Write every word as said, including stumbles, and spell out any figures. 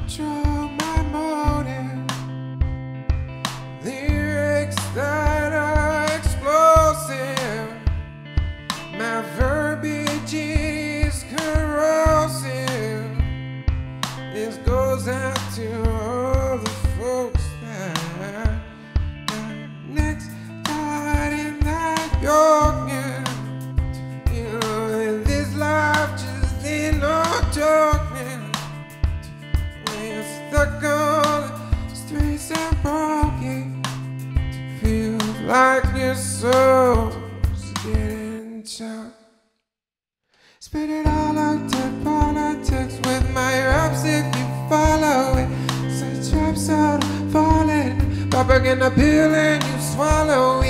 control my motive. Lyrics that are explosive. My verbiage is corrosive. This goes out to all the folks that are next died in that Yorkman. You know, and this life just ain't no joking. When you're stuck on the streets and broken, feels like your soul's getting choked. Spit it all out to politics with my raps if you follow it. Say traps out falling, propaganda pill and you swallow it.